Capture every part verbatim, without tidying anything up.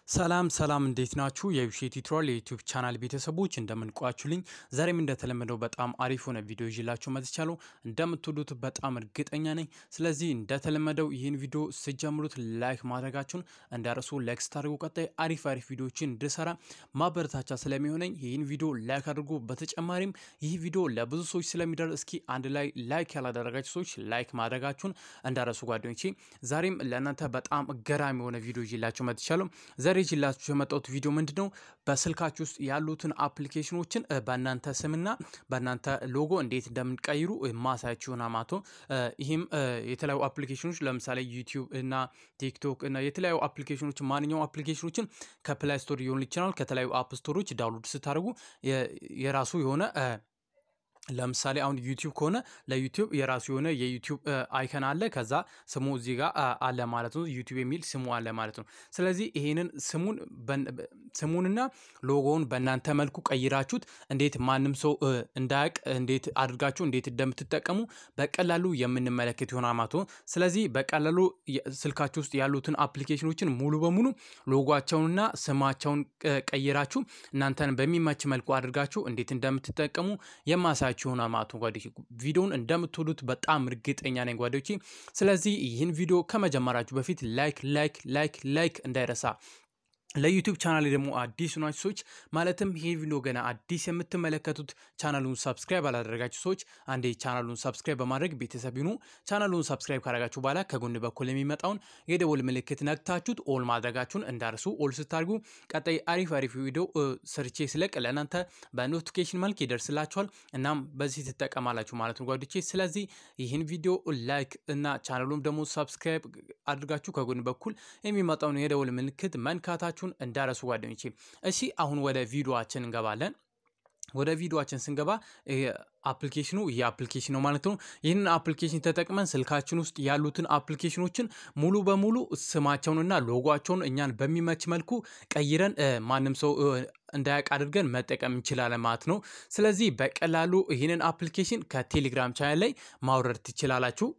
ሰላም ሰላም እንዴት ናችሁ? የዩሼት ቱቶሪያል የዩቲዩብ ቻናል ቤተሰቦች እንደምን ቆያችሁልኝ? ዛሬም እንደተለመደው በጣም አሪፍ ሆነ ቪዲዮ ይዤላችሁ መጥቻለሁ። እንደምትወዱት በጣም እርግጠኛ ነኝ። ስለዚህ እንደተለመደው ይህን ቪዲዮ ስጀምሩት ላይክ ማድረጋችሁን እንዳረሱ ላይክ ስታደርጉ ቀጣይ አሪፍ አሪፍ ቪዲዮዎችን እንድሰራ ማበረታቻ ስለሚሆነኝ ይህን ቪዲዮ ላይክ አድርጉ። በተጨማሪም ይህ ቪዲዮ ለብዙ ሰዎች ስለሚደርስ እስኪ አንድ ላይ ላይክ ያላደረጋችሁ ሰዎች ላይክ ማድረጋችሁን እንዳረሱ ጓደኞቼ። ዛሬም ለእናንተ በጣም ገራሚ የሆነ ቪዲዮ ይዤላችሁ መጥቻለሁ። ዛሬ ይዤላችሁ የመጣሁት ቪዲዮ ምንድነው? በስልካችሁ ውስጥ ያሉትን አፕሊኬሽኖችን በእናንተ ስምና በእናንተ ሎጎ እንዴት እንደምንቀይሩ ማሳያችሁ ነው ማለት ነው። ይሄም የተለያዩ አፕሊኬሽኖች ለምሳሌ ዩቲዩብ እና ቲክቶክ እና የተለያዩ አፕሊኬሽኖች ማንኛውም አፕሊኬሽኖችን ከፕላይ ስቶር ሊሆን ይችላል ከተለያዩ አፕ ስቶሮች ዳውንሎድ ስታደርጉ የራሱ የሆነ ለምሳሌ አሁን ዩቲዩብ ከሆነ ለዩቲዩብ የራሱ የሆነ የዩቲዩብ አይከን አለ። ከዛ ስሙ እዚህ ጋር አለ ማለት ነው። ዩቲዩብ የሚል ስሙ አለ ማለት ነው። ስለዚህ ይሄንን ስሙን ስሙንና ሎጎውን በእናንተ መልኩ ቀይራችሁት እንዴት ማንም ሰው እንዳያቅ እንዴት አድርጋችሁ እንዴት እንደምትጠቀሙ በቀላሉ የምንመለከት ይሆናል ማለት ነው። ስለዚህ በቀላሉ ስልካችሁ ውስጥ ያሉትን አፕሊኬሽኖችን ሙሉ በሙሉ ሎጎአቸውንና ስማቸውን ቀይራችሁ እናንተን በሚመች መልኩ አድርጋችሁ እንዴት እንደምትጠቀሙ የማሳያችሁ ይሆናል ማለት ነው። ጓደኞቼ ቪዲዮውን እንደምትወዱት በጣም እርግጠኛ ነኝ ጓደኞቼ። ስለዚህ ይህን ቪዲዮ ከመጀመራችሁ በፊት ላይክ ላይክ ላይክ ላይክ እንዳይረሳ። ለዩቲዩብ ቻናል ደግሞ አዲስ ናችሁ ሰዎች ማለትም ይሄ ቪዲዮ ገና አዲስ የምትመለከቱት ቻናሉን ሰብስክራይብ አላደረጋችሁ ሰዎች አንዴ ቻናሉን ሰብስክራይብ በማድረግ ቤተሰብ ይሁኑ። ቻናሉን ሰብስክራይብ ካደረጋችሁ በኋላ ከጎን በኩል የሚመጣውን የደወል ምልክት ነክታችሁት ኦል ማድረጋችሁን እንዳርሱ። ኦል ስታርጉ ቀጣይ አሪፍ አሪፍ ቪዲዮ ሰርቼ ስለቅ ለእናንተ በኖቲፊኬሽን መልክ ይደርስላችኋል። እናም በዚህ ትጠቀማላችሁ ማለት ነው ጓደኞቼ። ስለዚህ ይህን ቪዲዮ ላይክ እና ቻናሉን ደግሞ ሰብስክራይብ አድርጋችሁ ከጎን በኩል የሚመጣውን የደወል ምልክት መንካታችሁ እንዳረሱ ጓደኞቼ። እሺ አሁን ወደ ቪዲዮአችን እንገባለን። ወደ ቪዲዮአችን ስንገባ አፕሊኬሽኑ ይሄ አፕሊኬሽን ነው ማለት ነው። ይሄንን አፕሊኬሽን ተጠቅመን ስልካችን ውስጥ ያሉትን አፕሊኬሽኖችን ሙሉ በሙሉ ስማቸውንና ሎጎአቸውን እኛን በሚመች መልኩ ቀይረን ማንም ሰው እንዳያቅ አድርገን መጠቀም እንችላለን ማለት ነው። ስለዚህ በቀላሉ ይሄንን አፕሊኬሽን ከቴሌግራም ቻናል ላይ ማውረድ ትችላላችሁ።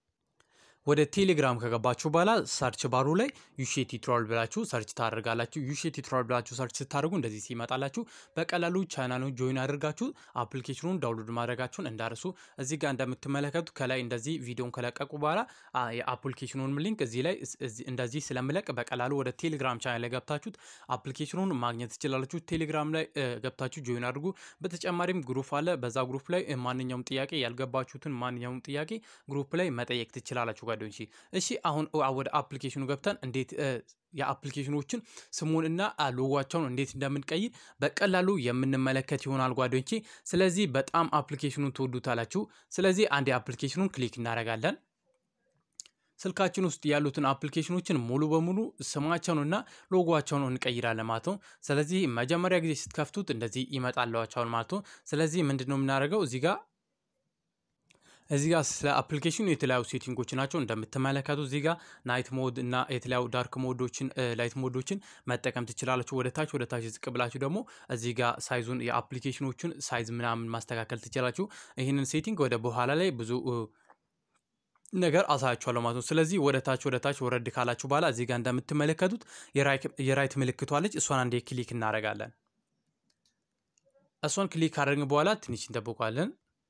ወደ ቴሌግራም ከገባችሁ በኋላ ሰርች ባሩ ላይ ዩሼት ቱቶሪያል ብላችሁ ሰርች ታደርጋላችሁ። ዩሼት ቱቶሪያል ብላችሁ ሰርች ስታደርጉ እንደዚህ ሲመጣላችሁ በቀላሉ ቻናሉን ጆይን አድርጋችሁ አፕሊኬሽኑን ዳውንሎድ ማድረጋችሁን እንዳርሱ። እዚህ ጋር እንደምትመለከቱት ከላይ እንደዚህ ቪዲዮን ከለቀቁ በኋላ የአፕሊኬሽኑን ሊንክ እዚህ ላይ እንደዚህ ስለምለቅ በቀላሉ ወደ ቴሌግራም ቻናል ላይ ገብታችሁት አፕሊኬሽኑን ማግኘት ትችላላችሁ። ቴሌግራም ላይ ገብታችሁ ጆይን አድርጉ። በተጨማሪም ግሩፕ አለ። በዛ ግሩፕ ላይ ማንኛውም ጥያቄ ያልገባችሁትን ማንኛውም ጥያቄ ግሩፕ ላይ መጠየቅ ትችላላችሁ ጓደኞቼ። እሺ አሁን ወደ አፕሊኬሽኑ ገብተን እንዴት የአፕሊኬሽኖችን ስሙን እና ሎጎአቸውን እንዴት እንደምንቀይር በቀላሉ የምንመለከት ይሆናል ጓደኞቼ። ስለዚህ በጣም አፕሊኬሽኑን ትወዱታላችሁ። ስለዚህ አንድ አፕሊኬሽኑን ክሊክ እናደርጋለን። ስልካችን ውስጥ ያሉትን አፕሊኬሽኖችን ሙሉ በሙሉ ስማቸውንና ሎጎአቸውን እንቀይራለን ማለት ነው። ስለዚህ መጀመሪያ ጊዜ ስትከፍቱት እንደዚህ ይመጣላችኋል ማለት ነው። ስለዚህ ምንድነው የምናደርገው? እዚህ ጋር እዚህ ጋር ስለ አፕሊኬሽኑ የተለያዩ ሴቲንጎች ናቸው እንደምትመለከቱት። እዚህ ጋር ናይት ሞድ እና የተለያዩ ዳርክ ሞዶችን ላይት ሞዶችን መጠቀም ትችላላችሁ። ወደ ታች ወደ ታች ዝቅ ብላችሁ ደግሞ እዚህ ጋር ሳይዙን የአፕሊኬሽኖቹን ሳይዝ ምናምን ማስተካከል ትችላላችሁ። ይህንን ሴቲንግ ወደ በኋላ ላይ ብዙ ነገር አሳያችኋለሁ ማለት ነው። ስለዚህ ወደ ታች ወደ ታች ወረድ ካላችሁ በኋላ እዚህ ጋር እንደምትመለከቱት የራይት ምልክቷ አለች። እሷን አንዴ ክሊክ እናደርጋለን። እሷን ክሊክ ካደረግን በኋላ ትንሽ እንጠብቃለን።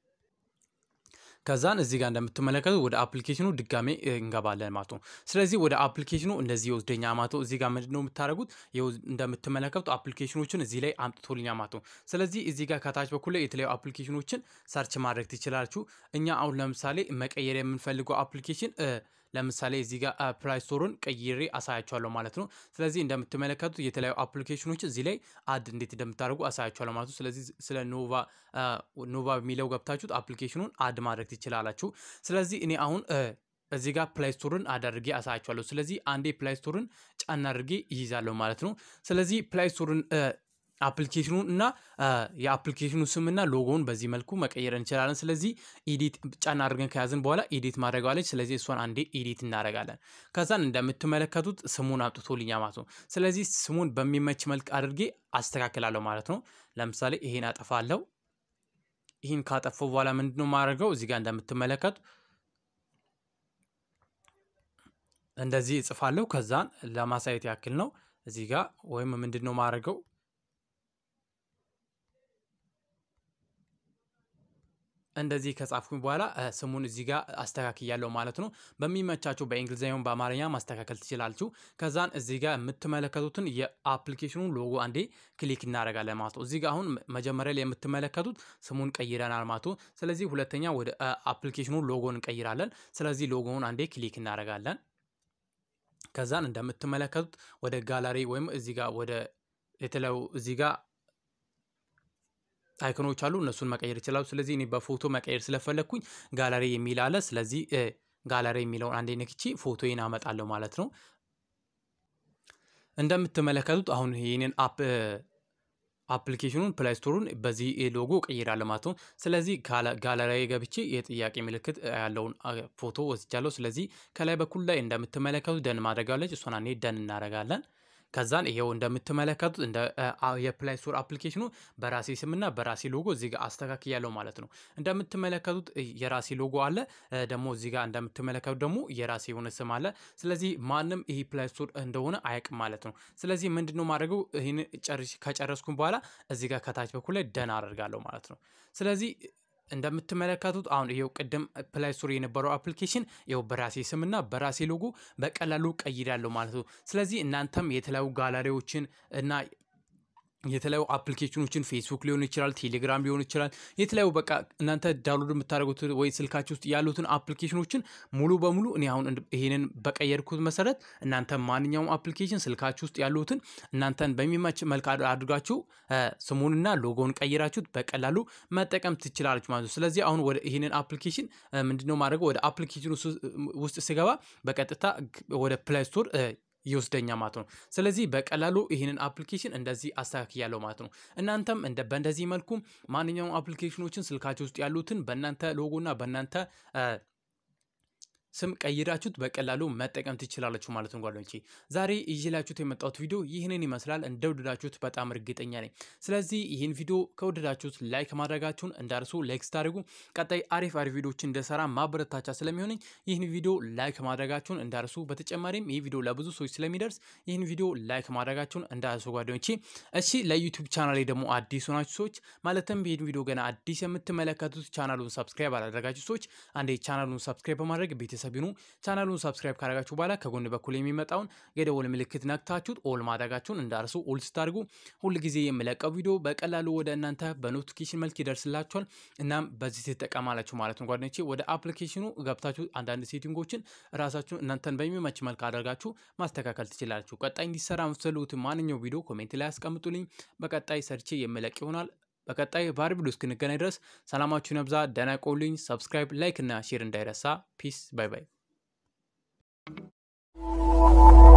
ከዛን እዚህ ጋር እንደምትመለከቱ ወደ አፕሊኬሽኑ ድጋሜ እንገባለን ማለት ነው። ስለዚህ ወደ አፕሊኬሽኑ እንደዚህ ይወስደኛ ማለት ነው። እዚህ ጋር ምንድነው የምታደርጉት? እንደምትመለከቱት አፕሊኬሽኖችን እዚህ ላይ አምጥቶልኛ ማለት ነው። ስለዚህ እዚህ ጋር ከታች በኩል ላይ የተለያዩ አፕሊኬሽኖችን ሰርች ማድረግ ትችላላችሁ። እኛ አሁን ለምሳሌ መቀየር የምንፈልገው አፕሊኬሽን ለምሳሌ እዚህ ጋር ፕላይ ስቶርን ቀይሬ አሳያችኋለሁ ማለት ነው። ስለዚህ እንደምትመለከቱት የተለያዩ አፕሊኬሽኖች እዚህ ላይ አድ እንዴት እንደምታደርጉ አሳያችኋለሁ ማለት ነው። ስለዚህ ስለ ኖቫ ኖቫ የሚለው ገብታችሁት አፕሊኬሽኑን አድ ማድረግ ትችላላችሁ። ስለዚህ እኔ አሁን እዚህ ጋር ፕላይ ስቶርን አድርጌ አሳያችኋለሁ። ስለዚህ አንዴ ፕላይ ስቶርን ጫና አድርጌ ይይዛለሁ ማለት ነው። ስለዚህ ፕላይ ስቶርን አፕሊኬሽኑን እና የአፕሊኬሽኑ ስምና ሎጎውን በዚህ መልኩ መቀየር እንችላለን። ስለዚህ ኤዲት ጫና አድርገን ከያዝን በኋላ ኤዲት ማድረግ አለች። ስለዚህ እሷን አንዴ ኤዲት እናደርጋለን። ከዛን እንደምትመለከቱት ስሙን አጥቶልኛ ማለት ነው። ስለዚህ ስሙን በሚመች መልክ አድርጌ አስተካክላለሁ ማለት ነው። ለምሳሌ ይሄን አጠፋለሁ። ይሄን ካጠፋው በኋላ ምንድነው ማድረገው? እዚህ ጋር እንደምትመለከቱ እንደዚህ እጽፋለሁ። ከዛን ለማሳየት ያክል ነው እዚህ ጋር ወይም ምንድነው ማድረገው እንደዚህ ከጻፍኩኝ በኋላ ስሙን እዚህ ጋር አስተካክያለሁ ማለት ነው በሚመቻችሁ በእንግሊዘኛው በአማርኛ ማስተካከል ትችላላችሁ ከዛን እዚህ ጋር የምትመለከቱትን የአፕሊኬሽኑን ሎጎ አንዴ ክሊክ እናደርጋለን ማለት ነው እዚህ ጋር አሁን መጀመሪያ ላይ የምትመለከቱት ስሙን ቀይረናል ማለት ነው ስለዚህ ሁለተኛ ወደ አፕሊኬሽኑን ሎጎን እንቀይራለን ስለዚህ ሎጎውን አንዴ ክሊክ እናደርጋለን ከዛን እንደምትመለከቱት ወደ ጋላሪ ወይም እዚህ ጋር ወደ የተለው እዚህ ጋር አይኮኖች አሉ እነሱን መቀየር ይችላል ስለዚህ እኔ በፎቶ መቀየር ስለፈለኩኝ ጋላሪ የሚል አለ ስለዚህ ጋላሪ የሚለውን አንዴ ነክቼ ፎቶዬን አመጣለሁ ማለት ነው እንደምትመለከቱት አሁን ይሄንን አፕ አፕሊኬሽኑን ፕሌይ ስቶሩን በዚህ ሎጎ ቀይራለሁ ማለት ነው ስለዚህ ጋላሪ ገብቼ የጥያቄ ምልክት ያለውን ፎቶ ወስጃለሁ ስለዚህ ከላይ በኩል ላይ እንደምትመለከቱት ደን ማድረጋለች እሷን አንዴ ደን እናደርጋለን ከዛን ይሄው እንደምትመለከቱት እንደ የፕሌይ ስቶር አፕሊኬሽኑ በራሴ ስምና በራሴ ሎጎ እዚህ ጋር አስተካክያለሁ ማለት ነው እንደምትመለከቱት የራሴ ሎጎ አለ ደግሞ እዚህ ጋር እንደምትመለከቱት ደግሞ የራሴ የሆነ ስም አለ ስለዚህ ማንንም ይሄ ፕሌይ ስቶር እንደሆነ አያውቅም ማለት ነው ስለዚህ ምንድነው ማድረገው ይሄን ጨርሽ ከጨረስኩኝ በኋላ እዚህ ጋር ከታች በኩል ላይ ደን አደርጋለሁ ማለት ነው ስለዚህ እንደምትመለከቱት አሁን ይሄው ቀደም ፕሌይ ስቶር የነበረው አፕሊኬሽን ይሄው በራሴ ስምና በራሴ ሎጎ በቀላሉ ቀይራለሁ ማለት ነው ስለዚህ እናንተም የተለያዩ ጋላሪዎችን እና የተለያዩ አፕሊኬሽኖችን ፌስቡክ ሊሆን ይችላል ቴሌግራም ሊሆን ይችላል የተለያዩ በቃ እናንተ ዳውንሎድ የምታደርጉት ወይ ስልካችሁ ውስጥ ያሉትን አፕሊኬሽኖችን ሙሉ በሙሉ እኔ አሁን ይሄንን በቀየርኩት መሰረት እናንተ ማንኛውም አፕሊኬሽን ስልካችሁ ውስጥ ያሉትን እናንተን በሚመች መልኩ አድርጋችሁ ስሙንና ሎጎውን ቀይራችሁት በቀላሉ መጠቀም ትችላላችሁ ማለት ነው ስለዚህ አሁን ወደ ይሄንን አፕሊኬሽን ምንድነው ማድረገው ወደ አፕሊኬሽኑ ውስጥ ሲገባ በቀጥታ ወደ ፕሌይ ስቶር ይወስደኛ ማለት ነው ስለዚህ በቀላሉ ይሄንን አፕሊኬሽን እንደዚህ አስተካክያለሁ ማለት ነው እናንተም እንደ በእንደዚህ መልኩ ማንኛውም አፕሊኬሽኖችን ስልካችሁ ውስጥ ያሉትን በእናንተ ሎጎና በእናንተ ስም ቀይራችሁት በቀላሉ መጠቀም ትችላላችሁ ማለት ነው ጓደኞቼ ዛሬ ይዤላችሁት የመጣሁት ቪዲዮ ይህንን ይመስላል እንደወደዳችሁት በጣም እርግጠኛ ነኝ ስለዚህ ይህን ቪዲዮ ከወደዳችሁት ላይክ ማድረጋችሁን እንዳርሱ ላይክ ስታደርጉ ቀጣይ አሪፍ አሪፍ ቪዲዮዎችን እንደሰራ ማበረታቻ ስለሚሆነኝ ይህን ቪዲዮ ላይክ ማድረጋችሁን እንዳርሱ በተጨማሪም ይህ ቪዲዮ ለብዙ ሰዎች ስለሚደርስ ይህን ቪዲዮ ላይክ ማድረጋችሁን እንዳርሱ ጓደኞቼ እሺ ለዩቲዩብ ቻናሌ ደግሞ አዲስ ሆናችሁ ሰዎች ማለትም ይህን ቪዲዮ ገና አዲስ የምትመለከቱት ቻናሉን ሰብስክራይብ አላደረጋችሁ ሰዎች አንዴ ቻናሉን ሰብስክራይብ በማድረግ ቤተሰብ ሰቢኑ ቻናሉን ሰብስክራይብ ካደረጋችሁ በኋላ ከጎን በኩል የሚመጣውን የደወል ምልክት ነክታችሁት ኦል ማድረጋችሁን እንዳርሱ ኦል ስታርጉ ሁሉ ጊዜ የምለቀው ቪዲዮ በቀላሉ ወደ እናንተ በኖቲፊኬሽን መልክ ይደርስላችኋል እናም በዚህ ተጠቀማላችሁ ማለት ነው ጓደኞቼ ወደ አፕሊኬሽኑ ገብታችሁ አንዳንድ ሴቲንጎችን ራሳችሁ እናንተን በሚመች መልክ አድርጋችሁ ማስተካከል ትችላላችሁ ቀጣይ እንዲሰራ የምትፈልጉት ማንኛውም ቪዲዮ ኮሜንት ላይ አስቀምጡልኝ በቀጣይ ሰርቼ የምለቅ ይሆናል በቀጣይ ባር ቪዲዮ እስክንገናኝ ድረስ ሰላማችሁ ይብዛ ደህና ቆዩልኝ ሰብስክራይብ ላይክ እና ሼር እንዳይረሳ ፒስ ባይ ባይ